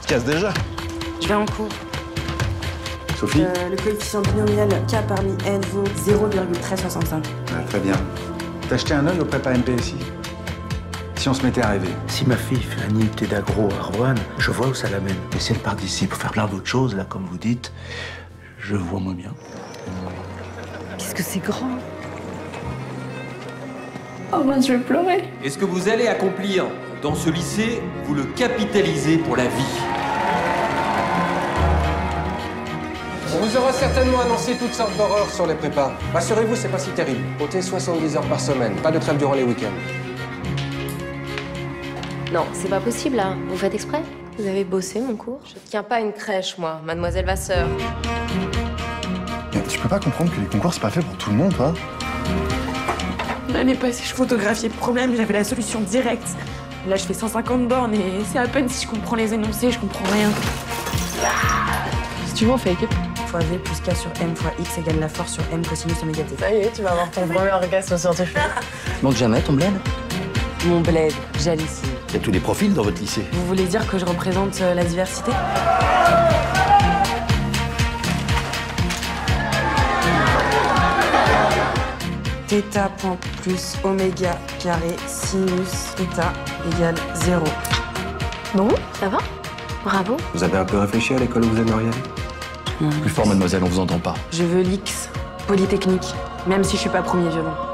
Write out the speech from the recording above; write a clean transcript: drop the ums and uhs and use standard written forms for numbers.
te casses déjà. Je vais en cours. Sophie Le coefficient binomial K parmi N vaut 0,1365. Très bien. T'as jeté un œil au prépa MPSI? Si on se mettait à rêver. Si ma fille fait un IUT d'agro à Rouen, je vois où ça l'amène. Et si elle part d'ici pour faire plein d'autres choses, là, comme vous dites, je vois moins bien. Qu'est-ce que c'est grand? Oh mince, je vais pleurer. Et ce que vous allez accomplir dans ce lycée, vous le capitalisez pour la vie. On vous aura certainement annoncé toutes sortes d'horreurs sur les prépas. Rassurez-vous, c'est pas si terrible. Comptez 70 heures par semaine, pas de trêve durant les week-ends. Non, c'est pas possible, là. Vous faites exprès? Vous avez bossé mon cours? Je tiens pas une crèche, moi, mademoiselle Vasseur. Mais tu peux pas comprendre que les concours, c'est pas fait pour tout le monde, toi? L'année passée, je photographiais le problème, j'avais la solution directe. Là, je fais 150 bornes et c'est à peine si je comprends les énoncés, je comprends rien. Si tu veux, on fait équipe. Fois V plus K sur M fois X égale la force sur M cosinus oméga T. Ça y est, tu vas avoir ton premier orgasme scientifique. Manque jamais ton bled? Mon bled, j'hallucine. Il y a tous les profils dans votre lycée. Vous voulez dire que je représente la diversité? Θ point plus oméga carré sinus θ égale 0. Bon, ça va? Bravo. Vous avez un peu réfléchi à l'école où vous aimeriez aller? Plus fort, mademoiselle, on vous entend pas. Je veux l'X, Polytechnique, même si je suis pas premier violon.